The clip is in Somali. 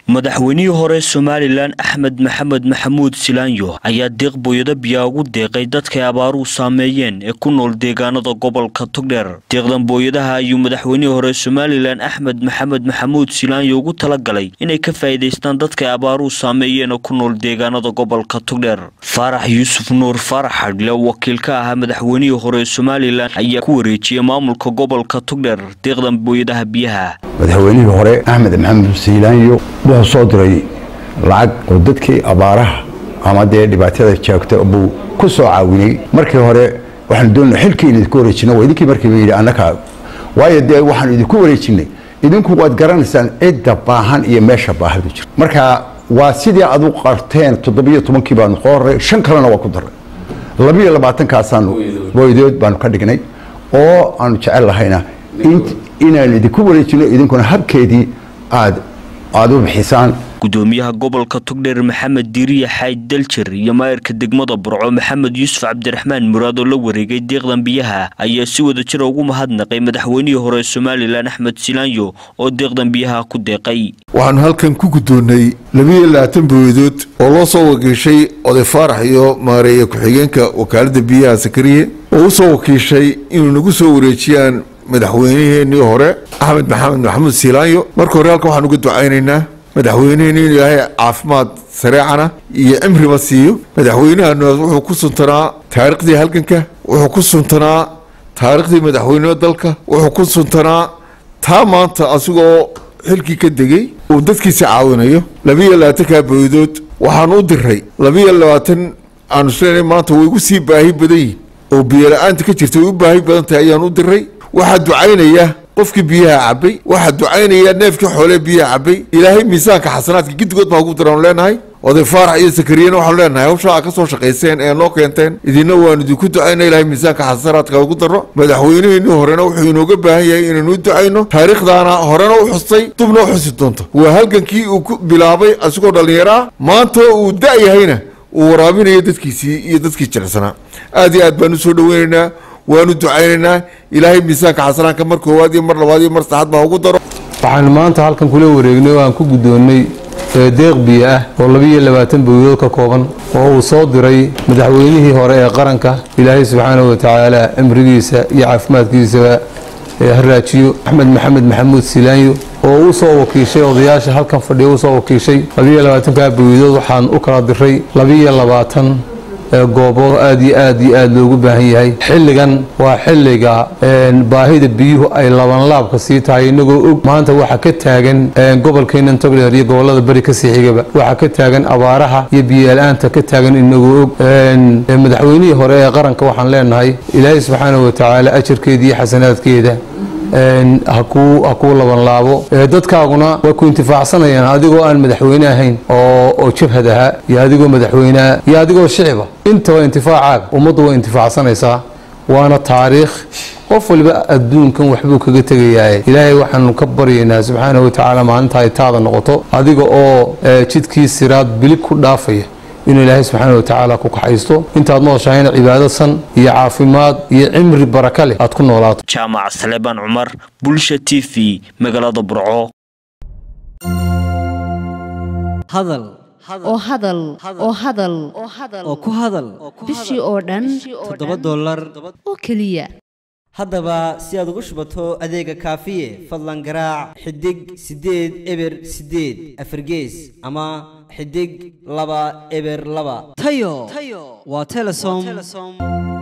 madaxweynihii hore Somaliland Axmed Maxamed Maxamuud Silaanyo ayaa deeq booyada biyo ugu deeqay dadka abaaruhu saameeyeen ee ku nool deegaanada gobolka Togdheer. Deeqdan booyadaha ayuu madaxweynihii hore Somaliland Axmed Maxamed Maxamuud Silaanyo ugu talagalay inay ka faa'iideystaan dadka abaaruhu saameeyeen ee ku nool deegaanada gobolka Togdheer. Farax Yuusuf Nuur Farax Hadle wakiil ka ah madaxweynihii hore Somaliland ayaa ku wareejiyay maamulka gobolka Togdheer deeqdan booyadaha biyaha. madaxweynihii hore Axmed Maxamed Silaanyo soo diray lacag oo dadkii abaaraha ama dhibaatada joogta buu ku soo caawinay markii hore waxaan doonay xilkii idinku wareejino idinkii markii bay annaka waayo waxaan idinku wareejinay idinku waad garanaysaan cidda baahan iyo meesha baahadu jirto marka waa sidii aad u qarteen 17 baan qoray 5 kalena waa ku daray 22 kaasaan booydood baan ka dhignay oo aan jecel lahayna inaan idinku wareejino idinkuna habkeedii aad u bixisaan. gudoomiyaha gobolka Togdheer Maxamed Diiriye Xayd Daljir iyo maayirka degmada Burco Maxamed Yuusuf Cabdiraxmaan Muraad oo la wareegay deeqdan biyaha ayaa si wada jir ugu mahadnaqay madaxweynihii hore Somaliland Axmed Silaanyo oo deeqdan biyaha ku deeqay. waxaan halkan ku gudoonay 22 booyadood oo loo soo wakiishay Oday Farax iyo maareeye ku-xigeenka wakaalada biyaha Sakariye oo soo wakiishay inuu nagu soo wareejiyaan madaxweynihii hore Axmed Maxamed Maxamuud Silaanyo. marka hore halkan waxaan uga ducaynaynaa madaxweynaha Ilaahay caafimaad sareecana iyo cimriba siiyo. madaxweynaha wuxuu ku suntanaa taariikhdii halganka, wuxuu ku suntanaa taariikhdii madaxweynaha dalka, wuxuu ku suntanaa taa maanta asagoo xilkii ka degay oo dadkiisa caawinayo. 22 booydood waxaan u diray 22 aan sheegay maanta way ugu sii baahi badan yihiin oo biyo la'aanta ka jirtay u baahi badan tahay ayaan u diray. waxa ducaynaya qofkii biyaha cabay, waxa ducaynaya neefkii xoolo biyaha cabay. ilaahay miisaanka xasanaadka gidigood baa ugu daran leenahay. Oday Farax iyo Sakariye waxaan leenahay hawsha ka soo shaqeyseen ee noo keenteen idina waan idinku ducaynaa ilaahay miisaanka xasanaadka ugu daro. madaxweynihii horena wuxuu inooga baahan yahay inaan ducayno taariikhdaana horena u xustay dubna u xusi doonto. waa halgankii uu ku bilaabay asagoo dhalinyaro maanta uu daayahayna uu waraabinayo dadkiisii iyo dadkii jilicsanaa. aad iyo aad baan u soo dhaweynaynaa waanu ducaynaynaa ilaahay miisaanka xasanaadka mar koowaad iyo mar labaad iyo mar saddexaad baa ugu daro. waxaan maanta halkan kula wareegnay oo aan ku gudoonnay deeq biyo ah oo 22 booyadood ka kooban oo uu soo diray madaxweynihii hore ee qaranka ilaahay subxaanahu wa tacaala amrigiisa iyo caafimaadkiisa haraajiyo Axmed Maxamed Maxamuud Silaanyo oo uu soo wakiishay odayaasha halkan fadhiyo uu soo wakiishay 22 booyadood waxaan u kala diray 22 goobo aad iyo aad loogu baahan yahay. xilligan waa xilliga baahida biyuhu ay laban laabka sii tahay inagoo og maanta waxa ka taagan gobolkeena Togdheer iyo gobolada bari ka sii xigaba waxa ka taagan abaaraha iyo biyo la'aanta ka taagan inagoo og. madaxweynihii hore ee qaranka waxaan leenahay ilaahay subxaanahu wa tacaala ajirkeedii xasanaadkeeda haku laban laabo. dadkaaguna way ku intifaacsanayaan adigoo aan madaxweyne ahayn oo jabhad ahaa iyo adigoo madaxweynaha iyo adigoo shicib inta waa intifaacaag ummaddu way intifaacsanaysaa. waana taariikh qof walba adduunkan waxbuu kaga tegayaa. ilaahay waxaanu ka baryaynaa subxaanahu wa tacaala maalinta ay taada noqoto adiga oo jidkii siraad bilib ku dhaafaya inuu ilaahay subxaanahu wa tacaala ku kaxaysto intaad nooshaayna cibaado san iyo caafimaad iyo cimri baraka leh aad ku noolaato. Jaamac Salebaan Cumar, Bulsha TV, magaalada Burco. hadal oo ku hadal bishii oo dhan $7 oo kaliya. haddaba si aad ugu shubato adeega kaafiye fadlan garaac xidig 8 eber 8 afargees ama xidig 2 eber 2 tayo waa Telesom.